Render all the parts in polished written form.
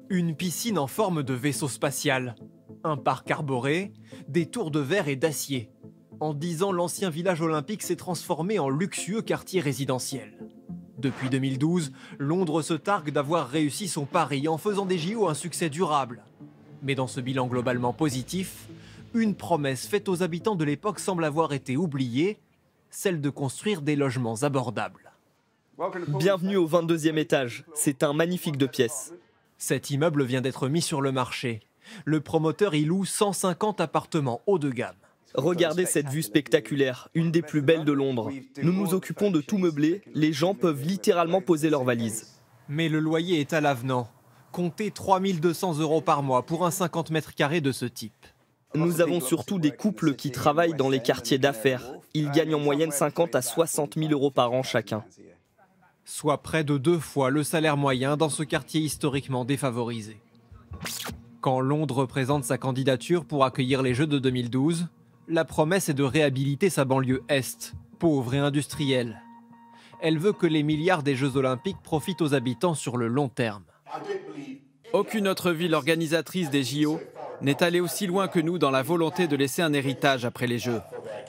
Une piscine en forme de vaisseau spatial, un parc arboré, des tours de verre et d'acier. En 10 ans, l'ancien village olympique s'est transformé en luxueux quartier résidentiel. Depuis 2012, Londres se targue d'avoir réussi son pari en faisant des JO un succès durable. Mais dans ce bilan globalement positif, une promesse faite aux habitants de l'époque semble avoir été oubliée, celle de construire des logements abordables. Bienvenue au 22e étage, c'est un magnifique 2 pièces. Cet immeuble vient d'être mis sur le marché. Le promoteur y loue 150 appartements haut de gamme. Regardez cette vue spectaculaire, une des plus belles de Londres. Nous nous occupons de tout meubler, les gens peuvent littéralement poser leurs valises. Mais le loyer est à l'avenant. Comptez 3 200 € par mois pour un 50 mètres carrés de ce type. Nous avons surtout des couples qui travaillent dans les quartiers d'affaires. Ils gagnent en moyenne 50 à 60 000 € par an chacun. Soit près de 2 fois le salaire moyen dans ce quartier historiquement défavorisé. Quand Londres présente sa candidature pour accueillir les Jeux de 2012, la promesse est de réhabiliter sa banlieue Est, pauvre et industrielle. Elle veut que les milliards des Jeux Olympiques profitent aux habitants sur le long terme. Aucune autre ville organisatrice des JO n'est allée aussi loin que nous dans la volonté de laisser un héritage après les Jeux.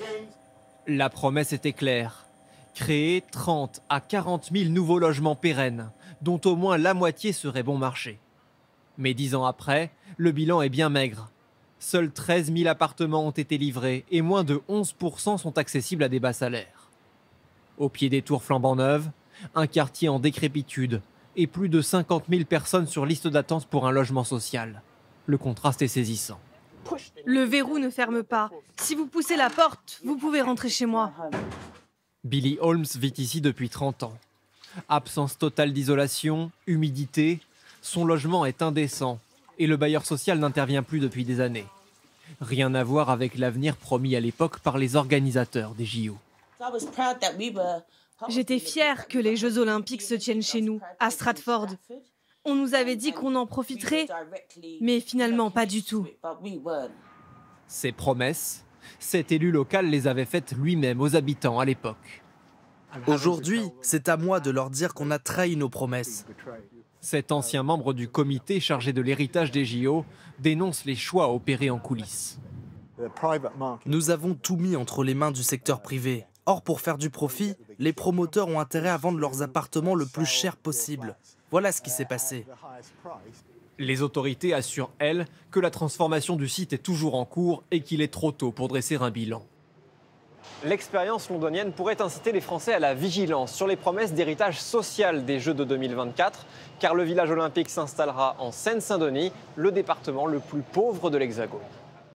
La promesse était claire. Créer 30 à 40 000 nouveaux logements pérennes, dont au moins la moitié serait bon marché. Mais 10 ans après, le bilan est bien maigre. Seuls 13 000 appartements ont été livrés et moins de 11% sont accessibles à des bas salaires. Au pied des tours flambant neuves, un quartier en décrépitude et plus de 50 000 personnes sur liste d'attente pour un logement social. Le contraste est saisissant. Le verrou ne ferme pas. Si vous poussez la porte, vous pouvez rentrer chez moi. Billy Holmes vit ici depuis 30 ans. Absence totale d'isolation, humidité, son logement est indécent et le bailleur social n'intervient plus depuis des années. Rien à voir avec l'avenir promis à l'époque par les organisateurs des JO. J'étais fière que les Jeux Olympiques se tiennent chez nous, à Stratford. On nous avait dit qu'on en profiterait, mais finalement pas du tout. Ces promesses, cet élu local les avait faites lui-même aux habitants à l'époque. Aujourd'hui, c'est à moi de leur dire qu'on a trahi nos promesses. Cet ancien membre du comité chargé de l'héritage des JO dénonce les choix opérés en coulisses. Nous avons tout mis entre les mains du secteur privé. Or, pour faire du profit, les promoteurs ont intérêt à vendre leurs appartements le plus cher possible. Voilà ce qui s'est passé. Les autorités assurent, elles, que la transformation du site est toujours en cours et qu'il est trop tôt pour dresser un bilan. L'expérience londonienne pourrait inciter les Français à la vigilance sur les promesses d'héritage social des Jeux de 2024, car le village olympique s'installera en Seine-Saint-Denis, le département le plus pauvre de l'Hexagone.